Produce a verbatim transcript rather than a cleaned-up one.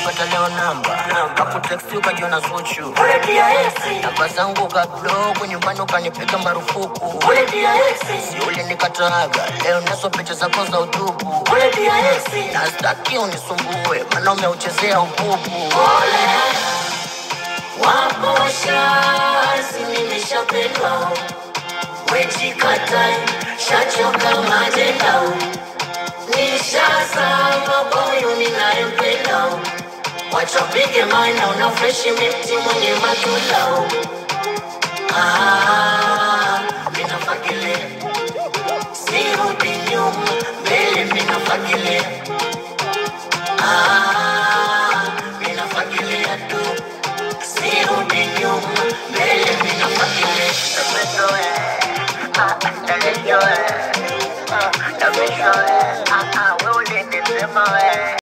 ulipata leo namba kapu text ukajiona suchu ule dia ex namba zangu kablogo nyumbani ukanipiga marufuku ule dia ex si ulinikataga leo naso picha zako za utupu ule dia ex na staki unisumbue maana umeuchezea upupu ole wapo shazi nimeshapendwa wejikatai shachoka majendao nishazama kwa huyu ninayempenda wachapige maana una freshi miti mwenye matulao ah, minafagilia sirudi nyuma mbele minafagilia ah, minafagilia tu sirudi nyuma mbele minafagilia ah, ah, ah, wewe ulinisema wewe